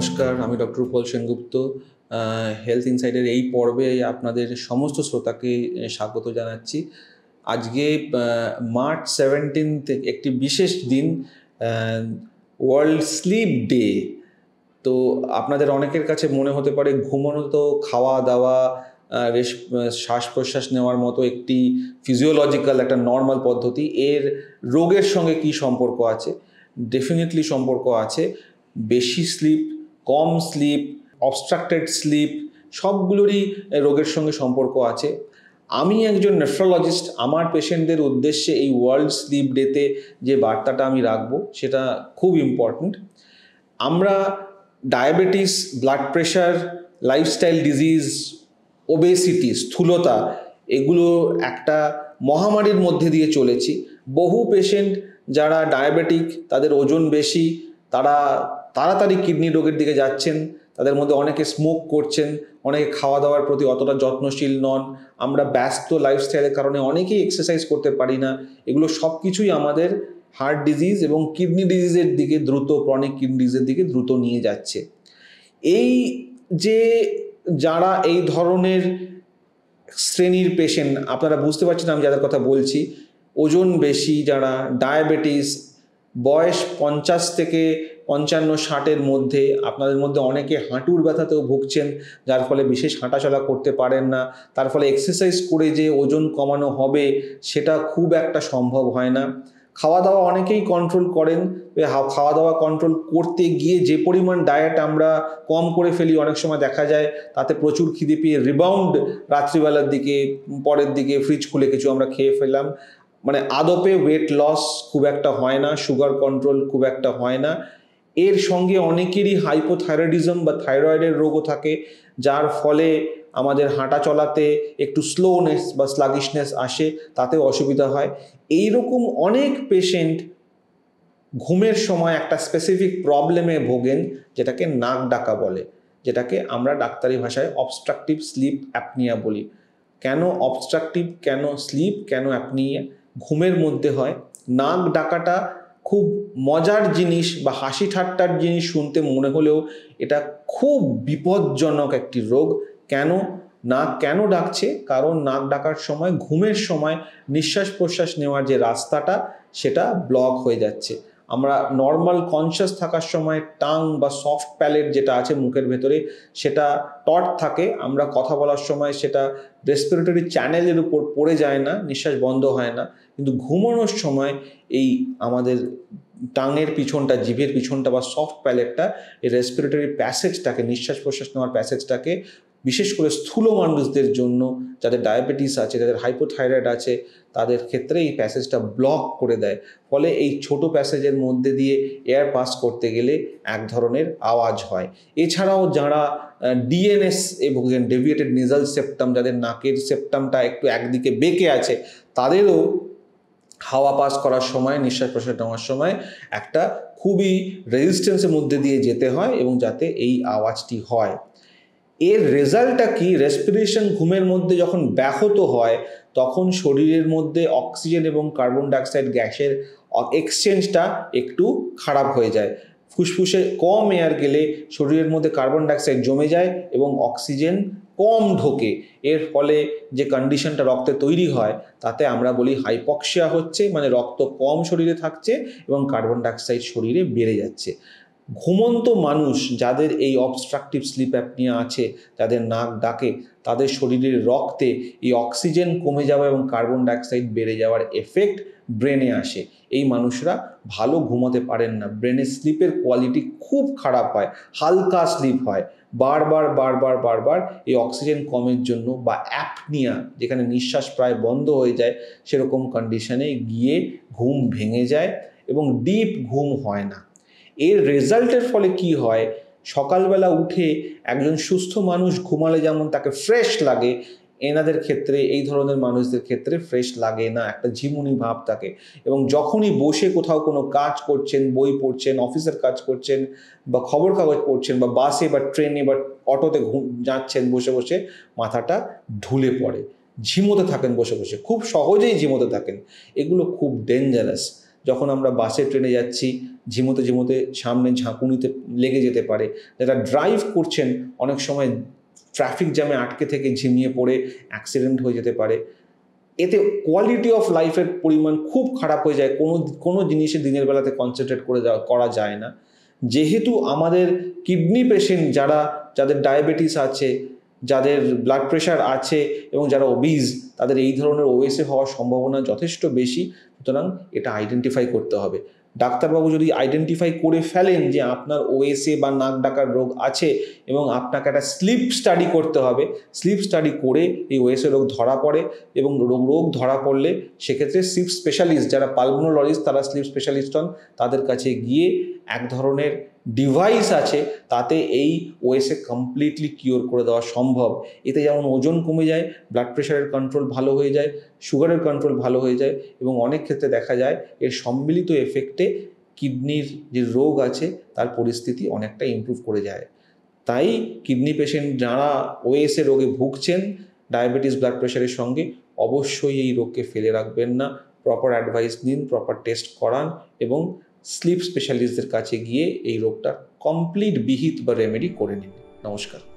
নমস্কার, আমি doctor Upal Sengupta. Health ইনসাইডের এই পর্বে আপনাদের সমস্ত শ্রোতাকে স্বাগত জানাচ্ছি। আজকে মার্চ 17 একটি বিশেষ দিন, ওয়ার্ল্ড স্লিপ ডে। তো আপনাদের অনেকের কাছে মনে হতে পারে ঘুমানো তো খাওয়া দাওয়া, শ্বাস প্রশ্বাস নেওয়ার মতো একটি ফিজিওলজিক্যাল একটা নর্মাল পদ্ধতি। এর রোগের সঙ্গে কি সম্পর্ক আছে? ডেফিনেটলি সম্পর্ক আছে। বেশি স্লিপ, কম স্লিপ, অবস্ট্রাক্টেড স্লিপ সবগুলোরই রোগের সঙ্গে সম্পর্ক আছে। আমি একজন নেফ্রোলজিস্ট, আমার পেশেন্টদের উদ্দেশ্যে এই ওয়ার্ল্ড স্লিপ ডেতে যে বার্তাটা আমি রাখবো সেটা খুব ইম্পর্ট্যান্ট। আমরা diabetes, blood pressure, lifestyle disease, obesity, স্থূলতা, এগুলো একটা মহামারীর মধ্যে দিয়ে চলেছি। বহু পেশেন্ট যারা ডায়াবেটিক, তাদের ওজন বেশি, তারা তাড়াতাড়ি কিডনি রোগের দিকে যাচ্ছেন। তাদের মধ্যে অনেকে স্মোক করছেন, অনেকে খাওয়া দাওয়ার প্রতি অতটা যত্নশীল নন। আমরা ব্যস্ত লাইফস্টাইলের কারণে অনেকেই এক্সারসাইজ করতে পারি না। এগুলো সব কিছুই আমাদের হার্ট ডিজিজ এবং কিডনি ডিজিজের দিকে দ্রুত, ক্রনিক কিডনি ডিজিজের দিকে দ্রুত নিয়ে যাচ্ছে। এই যে যারা এই ধরনের শ্রেণীর পেশেন্ট, আপনারা বুঝতে পারছেন আমি যাদের কথা বলছি, ওজন বেশি, যারা ডায়াবেটিস, বয়স 50 থেকে 55-60-এর মধ্যে, আপনাদের মধ্যে অনেকে হাঁটুর ব্যথাতেও ভুগছেন, যার ফলে বিশেষ হাঁটাচলা করতে পারেন না। তার ফলে এক্সারসাইজ করে যে ওজন কমানো হবে সেটা খুব একটা সম্ভব হয় না। খাওয়া দাওয়া অনেকেই কন্ট্রোল করেন, খাওয়া দাওয়া কন্ট্রোল করতে গিয়ে যে পরিমাণ ডায়েট আমরা কম করে ফেলি, অনেক সময় দেখা যায় তাতে প্রচুর খিদে পেয়ে রিবাউন্ড রাত্রিবেলার দিকে, পরের দিকে ফ্রিজ খুলে কিছু আমরা খেয়ে ফেললাম। মানে আদপে ওয়েট লস খুব একটা হয় না, সুগার কন্ট্রোল খুব একটা হয় না। এর সঙ্গে অনেকেরই হাইপোথাইরয়েডিজম বা থাইরয়েডের রোগও থাকে, যার ফলে আমাদের হাঁটা চলাতে একটু স্লোনেস বা স্লাগিশনেস আসে, তাতেও অসুবিধা হয়। এইরকম অনেক পেশেন্ট ঘুমের সময় একটা স্পেসিফিক প্রবলেমে ভোগেন, যেটাকে নাক ডাকা বলে, যেটাকে আমরা ডাক্তারি ভাষায় অবস্ট্রাকটিভ স্লিপ অ্যাপনিয়া বলি। কেন অবস্ট্রাকটিভ, কেন স্লিপ, কেন অ্যাপনিয়া ঘুমের মধ্যে হয়? নাক ডাকাটা খুব মজার জিনিস বা হাসি ঠাট্টার জিনিস শুনতে মনে হলেও এটা খুব বিপজ্জনক একটি রোগ। কেন নাক কেন ডাকছে? কারণ নাক ডাকার সময়, ঘুমের সময় নিঃশ্বাস প্রশ্বাস নেওয়ার যে রাস্তাটা সেটা ব্লক হয়ে যাচ্ছে। আমরা নর্মাল কনসিয়াস থাকার সময় টাং বা সফট প্যালেট যেটা আছে মুখের ভেতরে, সেটা টট থাকে। আমরা কথা বলার সময় সেটা রেসপিরেটরি চ্যানেলের উপর পড়ে যায় না, নিঃশ্বাস বন্ধ হয় না। কিন্তু ঘুমানোর সময় এই আমাদের টাঙের পিছনটা, জিভের পিছনটা বা সফট প্যালেটটা, এই রেসপিরেটরি প্যাসেজটাকে, নিঃশ্বাস প্রশ্বাস নেওয়ার প্যাসেজটাকে, বিশেষ করে স্থূল মানুষদের জন্য, যাদের ডায়াবেটিস আছে, যাদের হাইপোথাইরয়েড আছে, তাদের ক্ষেত্রে এই প্যাসেজটা ব্লক করে দেয়। ফলে এই ছোট প্যাসেজের মধ্যে দিয়ে এয়ার পাস করতে গেলে এক ধরনের আওয়াজ হয়। এছাড়াও যারা ডিএনএস এবং ডেভিয়েটেড নেজাল সেপ্টাম, যাদের নাকের সেপ্টামটা একটু একদিকে বেঁকে আছে, তাদেরও হাওয়া পাস করার সময়, নিঃশ্বাস প্রশ্বাস নেওয়ার সময় একটা খুবই রেজিস্ট্যান্সের মধ্যে দিয়ে যেতে হয় এবং যাতে এই আওয়াজটি হয়। এর রেজাল্টটা কি? রেসপিরেশন ঘুমের মধ্যে যখন ব্যাহত হয়, তখন শরীরের মধ্যে অক্সিজেন এবং কার্বন ডাইঅক্সাইড গ্যাসের এক্সচেঞ্জটা একটু খারাপ হয়ে যায়। ফুসফুসে কম এয়ার গেলে শরীরের মধ্যে কার্বন ডাইঅক্সাইড জমে যায় এবং অক্সিজেন কম ঢোকে। এর ফলে যে কন্ডিশনটা রক্তে তৈরি হয়, তাতে আমরা বলি হাইপক্সিয়া হচ্ছে, মানে রক্ত কম শরীরে থাকছে এবং কার্বন ডাইঅক্সাইড শরীরে বেড়ে যাচ্ছে। ঘুমন্ত মানুষ যাদের এই অবস্ট্রাকটিভ স্লিপ অ্যাপনিয়া আছে, যাদের নাক ডাকে, তাদের শরীরের রক্তে এই অক্সিজেন কমে যাওয়া এবং কার্বন ডাইঅক্সাইড বেড়ে যাওয়ার এফেক্ট ব্রেনে আসে। এই মানুষরা ভালো ঘুমাতে পারেন না, ব্রেনের স্লিপের কোয়ালিটি খুব খারাপ হয়, হালকা স্লিপ হয়, বারবার বারবার বারবার এই অক্সিজেন কমের জন্য বা অ্যাপনিয়া, যেখানে নিঃশ্বাস প্রায় বন্ধ হয়ে যায়, সেরকম কন্ডিশনে গিয়ে ঘুম ভেঙে যায় এবং ডিপ ঘুম হয় না। এর রেজাল্টের ফলে কি হয়? সকালবেলা উঠে একজন সুস্থ মানুষ ঘুমালে যেমন তাকে ফ্রেশ লাগে, এনাদের ক্ষেত্রে, এই ধরনের মানুষদের ক্ষেত্রে ফ্রেশ লাগে না, একটা ঝিমুনি ভাব থাকে। এবং যখনই বসে কোথাও কোনো কাজ করছেন, বই পড়ছেন, অফিসের কাজ করছেন, বা খবর কাগজ পড়ছেন, বা বাসে বা ট্রেনে বা অটোতে যাচ্ছেন, বসে বসে মাথাটা ঢুলে পড়ে, ঝিমোতে থাকেন বসে বসে, খুব সহজেই ঝিমোতে থাকেন। এগুলো খুব ডেঞ্জারাস। যখন আমরা বাসে ট্রেনে যাচ্ছি, ঝিমোতে ঝিমোতে সামনে ঝাঁকুনিতে লেগে যেতে পারে। যারা ড্রাইভ করছেন অনেক সময় ট্রাফিক জ্যামে আটকে থেকে ঝিমিয়ে পড়ে অ্যাক্সিডেন্ট হয়ে যেতে পারে। এতে কোয়ালিটি অফ লাইফের পরিমাণ খুব খারাপ হয়ে যায়, কোনো জিনিসে দিনের বেলাতে কনসেন্ট্রেট করা যায় না। যেহেতু আমাদের কিডনি পেশেন্ট যাদের ডায়াবেটিস আছে, যাদের ব্লাড প্রেশার আছে এবং যারা ওবিজ, তাদের এই ধরনের ওএসএ হওয়ার সম্ভাবনা যথেষ্ট বেশি। সুতরাং এটা আইডেন্টিফাই করতে হবে। ডাক্তারবাবু যদি আইডেন্টিফাই করে ফেলেন যে আপনার ওএসএ বা নাক ডাকার রোগ আছে এবং আপনাকে একটা স্লিপ স্টাডি করতে হবে, স্লিপ স্টাডি করে এই ওএসএ রোগ ধরা পড়ে এবং রোগ ধরা পড়লে সেক্ষেত্রে স্লিপ স্পেশালিস্ট, যারা পালমোনোলজিস্ট, তারা স্লিপ স্পেশালিস্ট হন, তাদের কাছে গিয়ে এক ধরনের ডিভাইস আছে, তাতে এই ওএসএ কমপ্লিটলি কিওর করে দেওয়া সম্ভব। এতে যেমন ওজন কমে যায়, ব্লাড প্রেশারের কন্ট্রোল ভালো হয়ে যায়, সুগারের কন্ট্রোল ভালো হয়ে যায় এবং অনেক ক্ষেত্রে দেখা যায় এর সম্মিলিত এফেক্টে কিডনির যে রোগ আছে তার পরিস্থিতি অনেকটা ইমপ্রুভ করে যায়। তাই কিডনি পেশেন্ট যারা ওএসএ রোগে ভুগছেন ডায়াবেটিস ব্লাড প্রেশারের সঙ্গে, অবশ্যই এই রোগকে ফেলে রাখবেন না। প্রপার অ্যাডভাইস নিন, প্রপার টেস্ট করান এবং স্লিপ স্পেশালিস্টদের কাছে গিয়ে এই রোগটা কমপ্লিট বিহিত বা রেমেডি করে নিন। নমস্কার।